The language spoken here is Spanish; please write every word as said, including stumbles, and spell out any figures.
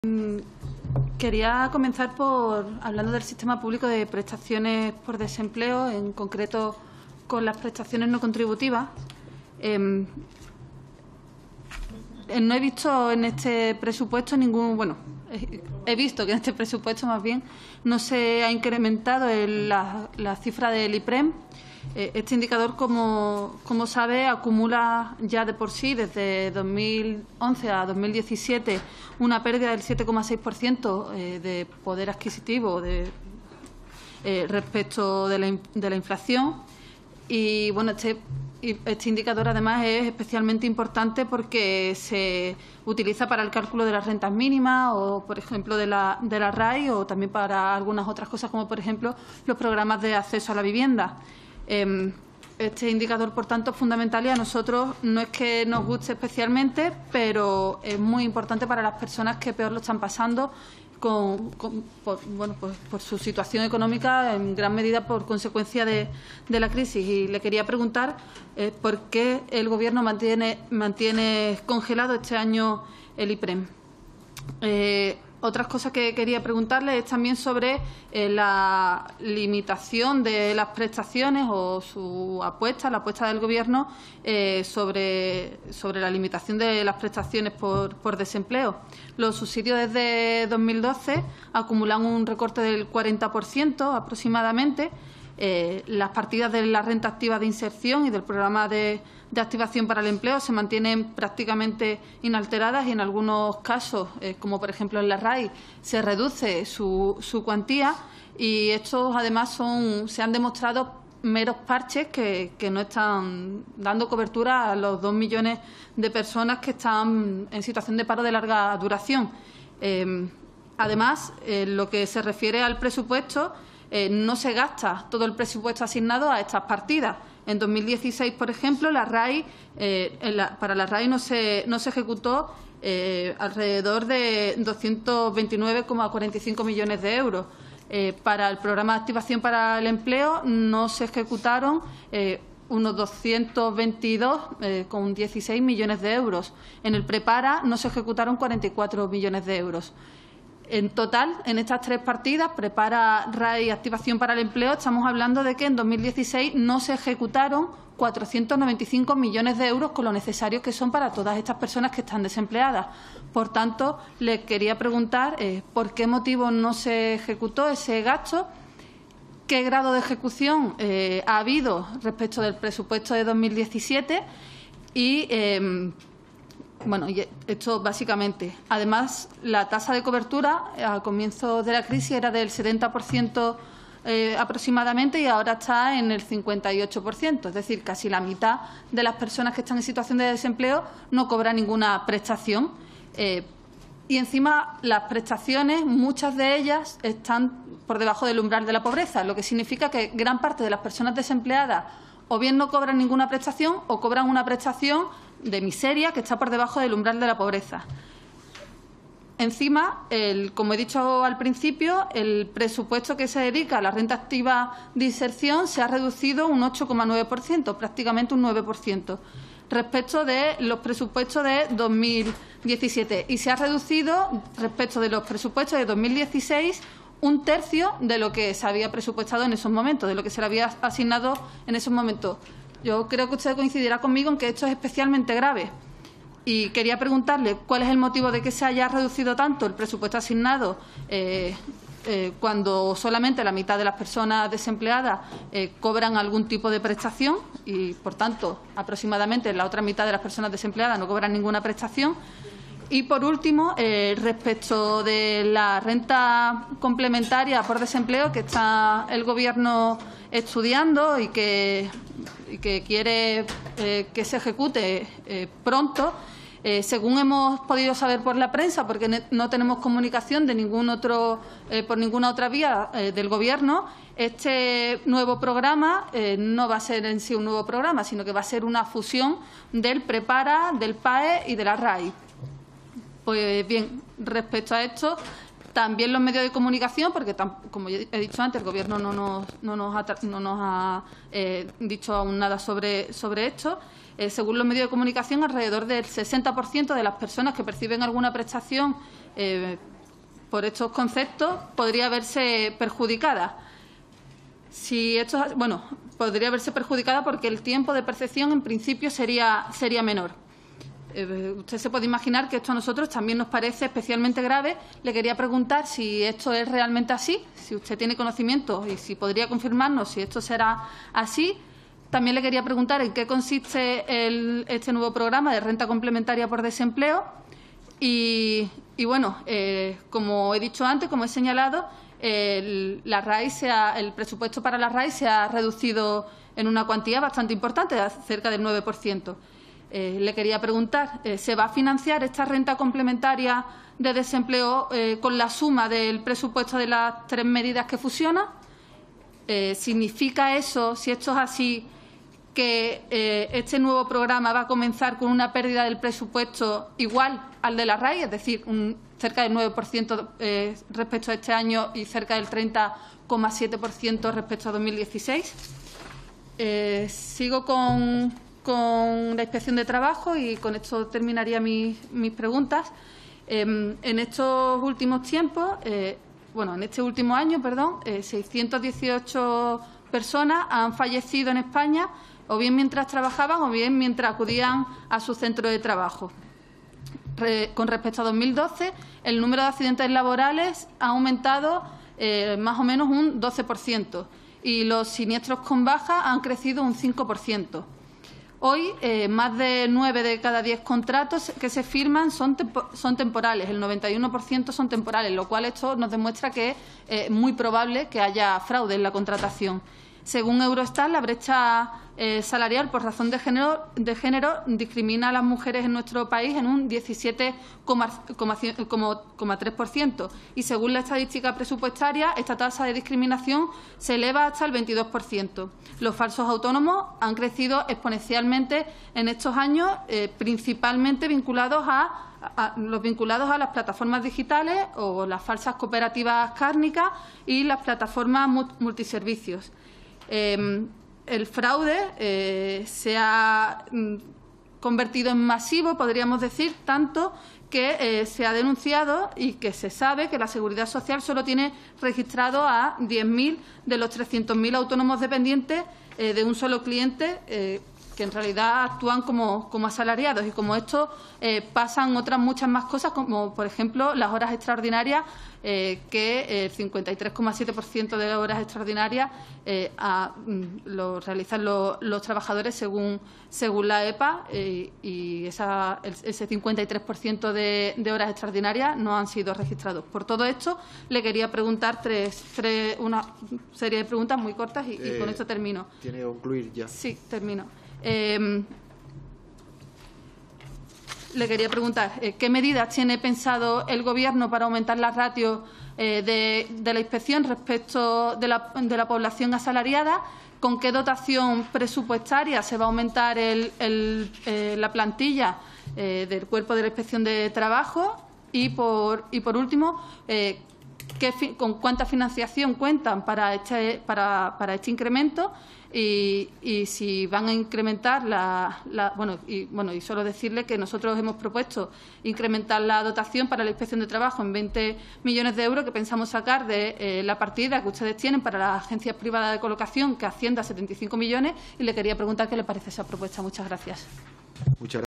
Quería comenzar por hablando del sistema público de prestaciones por desempleo, en concreto con las prestaciones no contributivas. Eh, no he visto en este presupuesto ningún, bueno, he visto que en este presupuesto más bien no se ha incrementado el, la, la cifra del IPREM. Este indicador, como, como sabe, acumula ya de por sí desde dos mil once a dos mil diecisiete una pérdida del siete coma seis por ciento de poder adquisitivo de, eh, respecto de la, de la inflación. Y bueno, este, este indicador además es especialmente importante porque se utiliza para el cálculo de las rentas mínimas o, por ejemplo, de la, de la R A I o también para algunas otras cosas como, por ejemplo, los programas de acceso a la vivienda. Este indicador, por tanto, es fundamental y a nosotros no es que nos guste especialmente, pero es muy importante para las personas que peor lo están pasando con, con, por, bueno, pues, por su situación económica, en gran medida por consecuencia de, de la crisis. Y le quería preguntar eh, por qué el Gobierno mantiene, mantiene congelado este año el IPREM. Eh, Otras cosas que quería preguntarle es también sobre eh, la limitación de las prestaciones o su apuesta, la apuesta del Gobierno eh, sobre, sobre la limitación de las prestaciones por, por desempleo. Los subsidios desde dos mil doce acumulan un recorte del cuarenta por ciento aproximadamente. Eh, las partidas de la renta activa de inserción y del programa de, de activación para el empleo se mantienen prácticamente inalteradas y en algunos casos, eh, como por ejemplo en la R A I, se reduce su, su cuantía y estos además son, se han demostrado meros parches que, que no están dando cobertura a los dos millones de personas que están en situación de paro de larga duración. Eh, además, en lo que se refiere al presupuesto, Eh, no se gasta todo el presupuesto asignado a estas partidas. En dos mil dieciséis, por ejemplo, la R A I, eh, en la, para la R A I no se, no se ejecutó eh, alrededor de doscientos veintinueve coma cuarenta y cinco millones de euros. Eh, para el programa de activación para el empleo no se ejecutaron eh, unos doscientos veintidós coma dieciséis eh, millones de euros. En el Prepara no se ejecutaron cuarenta y cuatro millones de euros. En total, en estas tres partidas, Prepara, R A I y Activación para el Empleo, estamos hablando de que en dos mil dieciséis no se ejecutaron cuatrocientos noventa y cinco millones de euros con lo necesario que son para todas estas personas que están desempleadas. Por tanto, le quería preguntar eh, por qué motivo no se ejecutó ese gasto, qué grado de ejecución eh, ha habido respecto del presupuesto de dos mil diecisiete y eh, Bueno, y esto básicamente. Además, la tasa de cobertura al comienzo de la crisis era del setenta por ciento eh, aproximadamente y ahora está en el cincuenta y ocho por ciento. Es decir, casi la mitad de las personas que están en situación de desempleo no cobran ninguna prestación. Eh, y encima, las prestaciones, muchas de ellas están por debajo del umbral de la pobreza, lo que significa que gran parte de las personas desempleadas o bien no cobran ninguna prestación o cobran una prestación de miseria que está por debajo del umbral de la pobreza. Encima, el, como he dicho al principio, el presupuesto que se dedica a la renta activa de inserción se ha reducido un ocho coma nueve por ciento, prácticamente un nueve por ciento, respecto de los presupuestos de dos mil diecisiete. Y se ha reducido, respecto de los presupuestos de dos mil dieciséis, un tercio de lo que se había presupuestado en esos momentos, de lo que se le había asignado en esos momentos. Yo creo que usted coincidirá conmigo en que esto es especialmente grave. Y quería preguntarle cuál es el motivo de que se haya reducido tanto el presupuesto asignado eh, eh, cuando solamente la mitad de las personas desempleadas eh, cobran algún tipo de prestación y, por tanto, aproximadamente la otra mitad de las personas desempleadas no cobran ninguna prestación. Y, por último, eh, respecto de la renta complementaria por desempleo que está el Gobierno estudiando y que, y que quiere eh, que se ejecute eh, pronto, eh, según hemos podido saber por la prensa, porque no tenemos comunicación de ningún otro, eh, por ninguna otra vía eh, del Gobierno, este nuevo programa eh, no va a ser en sí un nuevo programa, sino que va a ser una fusión del Prepara, del P A E y de la R A I. Pues bien, respecto a esto, también los medios de comunicación, porque como he dicho antes, el Gobierno no nos, no nos ha, no nos ha eh, dicho aún nada sobre, sobre esto. Eh, según los medios de comunicación, alrededor del sesenta por ciento de las personas que perciben alguna prestación eh, por estos conceptos podría verse perjudicada. Si esto, bueno, podría verse perjudicada porque el tiempo de percepción en principio sería, sería menor. Eh, usted se puede imaginar que esto a nosotros también nos parece especialmente grave. Le quería preguntar si esto es realmente así, si usted tiene conocimiento y si podría confirmarnos si esto será así. También le quería preguntar en qué consiste el, este nuevo programa de renta complementaria por desempleo. Y, y bueno, eh, como he dicho antes, como he señalado, el, la R A I se ha, el presupuesto para la R A I se ha reducido en una cuantía bastante importante, cerca del nueve por ciento. Eh, le quería preguntar, eh, ¿se va a financiar esta renta complementaria de desempleo eh, con la suma del presupuesto de las tres medidas que fusionan? Eh, ¿Significa eso, si esto es así, que eh, este nuevo programa va a comenzar con una pérdida del presupuesto igual al de la R A I, es decir, un, cerca del nueve por ciento eh, respecto a este año y cerca del treinta coma siete por ciento respecto a dos mil dieciséis? Eh, sigo con... con la Inspección de Trabajo y con esto terminaría mis, mis preguntas. Eh, en estos últimos tiempos, eh, bueno, en este último año, perdón, eh, seiscientas dieciocho personas han fallecido en España, o bien mientras trabajaban o bien mientras acudían a su centro de trabajo. Re, con respecto a dos mil doce, el número de accidentes laborales ha aumentado eh, más o menos un doce por ciento y los siniestros con baja han crecido un cinco por ciento. Hoy, eh, más de nueve de cada diez contratos que se firman son, tempo son temporales, el noventa y uno por ciento son temporales, lo cual esto nos demuestra que es eh, muy probable que haya fraude en la contratación. Según Eurostat, la brecha eh, salarial por razón de género, de género discrimina a las mujeres en nuestro país en un diecisiete coma tres por ciento y según la estadística presupuestaria, esta tasa de discriminación se eleva hasta el veintidós por ciento. Los falsos autónomos han crecido exponencialmente en estos años, eh, principalmente vinculados a A los vinculados a las plataformas digitales o las falsas cooperativas cárnicas y las plataformas multiservicios. Eh, el fraude eh, se ha mm, convertido en masivo, podríamos decir, tanto que eh, se ha denunciado y que se sabe que la Seguridad Social solo tiene registrado a diez mil de los trescientos mil autónomos dependientes eh, de un solo cliente, eh, que en realidad actúan como, como asalariados. Y como esto eh, pasan otras muchas más cosas, como por ejemplo las horas extraordinarias, eh, que el cincuenta y tres coma siete por ciento de las horas extraordinarias eh, a, lo realizan lo, los trabajadores según, según la E P A, eh, y esa, el, ese cincuenta y tres por ciento de, de horas extraordinarias no han sido registrados. Por todo esto, le quería preguntar tres, tres, una serie de preguntas muy cortas y, eh, y con esto termino. Tiene que concluir ya. Sí, termino. Eh, le quería preguntar, eh, ¿qué medidas tiene pensado el Gobierno para aumentar las ratios eh, de, de la inspección respecto de la, de la población asalariada? ¿Con qué dotación presupuestaria se va a aumentar el, el, eh, la plantilla eh, del Cuerpo de la Inspección de Trabajo? Y, por, y por último, eh, ¿qué, ¿con cuánta financiación cuentan para este, para, para este incremento? Y, y si van a incrementar la, la bueno y bueno y solo decirle que nosotros hemos propuesto incrementar la dotación para la Inspección de Trabajo en veinte millones de euros que pensamos sacar de eh, la partida que ustedes tienen para las agencias privadas de colocación, que asciende a setenta y cinco millones, y le quería preguntar qué le parece esa propuesta. Muchas gracias. Muchas gracias.